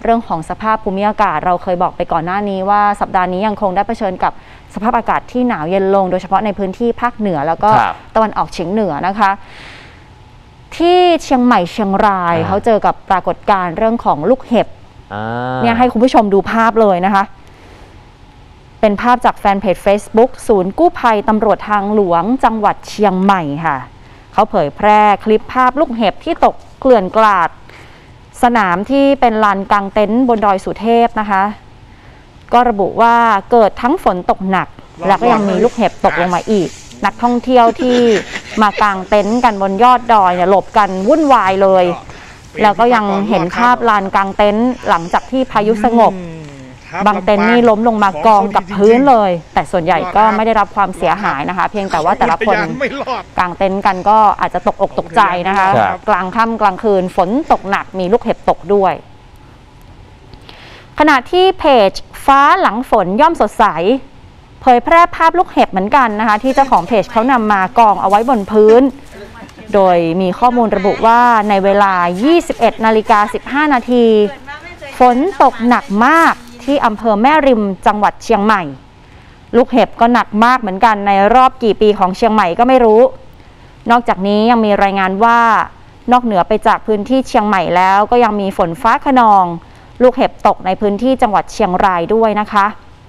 เรื่องของสภาพภูมิอากาศเราเคยบอกไปก่อนหน้านี้ว่าสัปดาห์นี้ยังคงได้เผชิญกับสภาพอากาศที่หนาวเย็นลงโดยเฉพาะในพื้นที่ภาคเหนือแล้วก็ตะวันออกเฉียงเหนือนะคะที่เชียงใหม่เชียงรายเขาเจอกับปรากฏการณ์เรื่องของลูกเห็บเนี่ยให้คุณผู้ชมดูภาพเลยนะคะเป็นภาพจากแฟนเพจ Facebook ศูนย์กู้ภัยตำรวจทางหลวงจังหวัดเชียงใหม่ค่ะเขาเผยแพร่คลิปภาพลูกเห็บที่ตกเกลื่อนกลาดสนามที่เป็นลานกางเต็นท์บนดอยสุเทพนะคะก็ระบุว่าเกิดทั้งฝนตกหนักแล้วก็ยังมีลูกเห็บตกลงมาอีกนักท่องเที่ยวที่มากางเต็นท์กันบนยอดดอยเนี่ยหลบกันวุ่นวายเลยแล้วก็ยังเห็นภาพลานกางเต็นท์หลังจากที่พายุสงบบางเต็นท์นี่ล้มลงมากองกับพื้นเลยแต่ส่วนใหญ่ก็ไม่ได้รับความเสียหายนะคะเพียงแต่ว่าแต่ละคนกางเต็นท์กันก็อาจจะตกอกตกใจนะคะกลางค่ำกลางคืนฝนตกหนักมีลูกเห็บตกด้วยขณะที่เพจฟ้าหลังฝนย่อมสดใสเผยแพร่ภาพลูกเห็บเหมือนกันนะคะที่เจ้าของเพจเขานำมากองเอาไว้บนพื้นโดยมีข้อมูลระบุว่าในเวลา 21:15 นาทีฝนตกหนักมากที่อำเภอแม่ริมจังหวัดเชียงใหม่ลูกเห็บก็หนักมากเหมือนกันในรอบกี่ปีของเชียงใหม่ก็ไม่รู้นอกจากนี้ยังมีรายงานว่านอกเหนือไปจากพื้นที่เชียงใหม่แล้วก็ยังมีฝนฟ้าคะนองลูกเห็บตกในพื้นที่จังหวัดเชียงรายด้วยนะคะ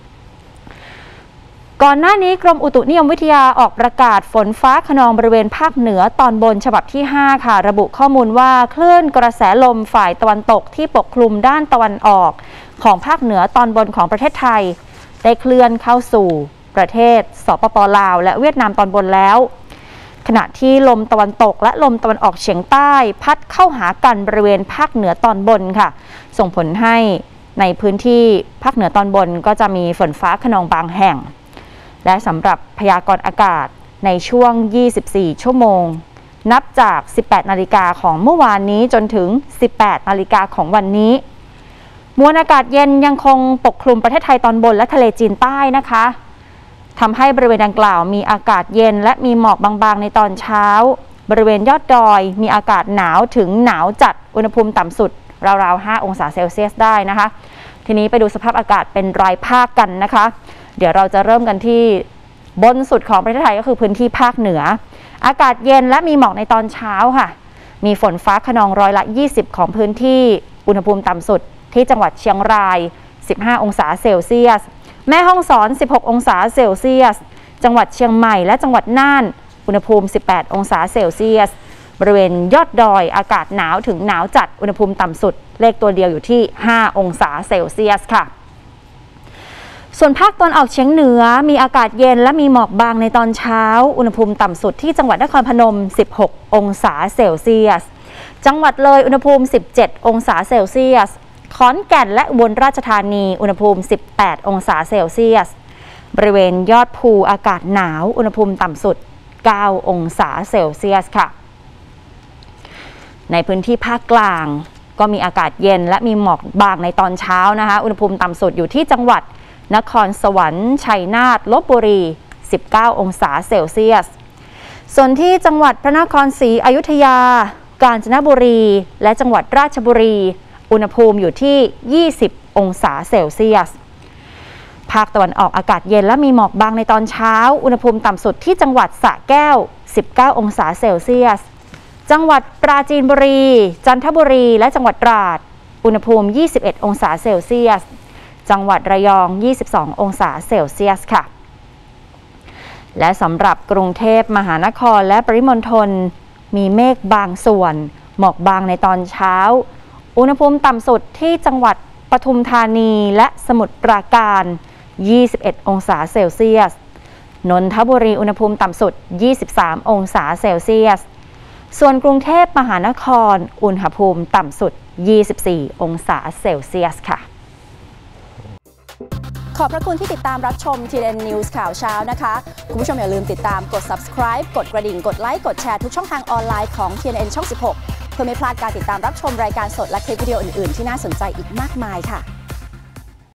ก่อนหน้านี้กรมอุตุนิยมวิทยาออกประกาศฝนฟ้าคะนองบริเวณภาคเหนือตอนบนฉบับที่5ค่ะระบุข้อมูลว่าคลื่นกระแสลมฝ่ายตะวันตกที่ปกคลุมด้านตะวันออกของภาคเหนือตอนบนของประเทศไทยได้เคลื่อนเข้าสู่ประเทศสปป.ลาวและเวียดนามตอนบนแล้วขณะที่ลมตะวันตกและลมตะวันออกเฉียงใต้พัดเข้าหากันบริเวณภาคเหนือตอนบนค่ะส่งผลให้ในพื้นที่ภาคเหนือตอนบนก็จะมีฝนฟ้าคะนองบางแห่งและสำหรับพยากรณ์อากาศในช่วง24ชั่วโมงนับจาก 18 นาฬิกาของเมื่อวานนี้จนถึง 18 นาฬิกาของวันนี้มวลอากาศเย็นยังคงปกคลุมประเทศไทยตอนบนและทะเลจีนใต้นะคะทำให้บริเวณดังกล่าวมีอากาศเย็นและมีหมอกบางๆในตอนเช้าบริเวณยอดดอยมีอากาศหนาวถึงหนาวจัดอุณหภูมิต่ำสุดราวๆ 5 องศาเซลเซียสได้นะคะทีนี้ไปดูสภาพอากาศเป็นรายภาคกันนะคะเดี๋ยวเราจะเริ่มกันที่บนสุดของประเทศไทยก็คือพื้นที่ภาคเหนืออากาศเย็นและมีหมอกในตอนเช้าค่ะมีฝนฟ้าคะนอง20%ของพื้นที่อุณหภูมิต่ำสุดที่จังหวัดเชียงราย15 องศาเซลเซียสแม่ฮ่องสอน16 องศาเซลเซียสจังหวัดเชียงใหม่และจังหวัดน่านอุณหภูมิ18 องศาเซลเซียสบริเวณยอดดอยอากาศหนาวถึงหนาวจัดอุณหภูมิต่ำสุดเลขตัวเดียวอยู่ที่5 องศาเซลเซียสค่ะส่วนภาคตะวันออกเฉียงเหนือมีอากาศเย็นและมีหมอกบางในตอนเช้าอุณหภูมิต่ำสุดที่จังหวัดนครพนม16 องศาเซลเซียสจังหวัดเลยอุณหภูมิ17 องศาเซลเซียสขอนแก่นและอุบลราชธานีอุณหภูมิ18 องศาเซลเซียสบริเวณยอดภูอากาศหนาวอุณหภูมิต่ำสุด9 องศาเซลเซียสค่ะในพื้นที่ภาคกลางก็มีอากาศเย็นและมีหมอกบางในตอนเช้านะคะอุณหภูมิต่ำสุดอยู่ที่จังหวัดนครสวรรค์ชัยนาทลพบุรี19 องศาเซลเซียสส่วนที่จังหวัดพระนครศรีอยุธยากาญจนบุรีและจังหวัดราชบุรีอุณหภูมิอยู่ที่20 องศาเซลเซียสภาคตะวันออกอากาศเย็นและมีหมอกบางในตอนเช้าอุณหภูมิต่ำสุดที่จังหวัดสระแก้ว19 องศาเซลเซียสจังหวัดปราจีนบุรีจันทบุรีและจังหวัดตราดอุณหภูมิ21 องศาเซลเซียสจังหวัดระยอง22 องศาเซลเซียสค่ะและสำหรับกรุงเทพมหานครและปริมณฑลมีเมฆบางส่วนหมอกบางในตอนเช้าอุณหภูมิต่ำสุดที่จังหวัดปทุมธานีและสมุทรปราการ21 องศาเซลเซียสนนทบุรีอุณหภูมิต่ำสุด23 องศาเซลเซียสส่วนกรุงเทพมหานครอุณหภูมิต่ำสุด24 องศาเซลเซียสค่ะขอบพระคุณที่ติดตามรับชม TNN News ข่าวเช้านะคะคุณผู้ชมอย่าลืมติดตามกด subscribe กดกระดิ่งกดไลค์กดแชร์ทุกช่องทางออนไลน์ของ TNN ช่อง 16เพื่อไม่พลาดการติดตามรับชมรายการสดและคลิปวิดีโออื่นๆที่น่าสนใจอีกมากมายค่ะ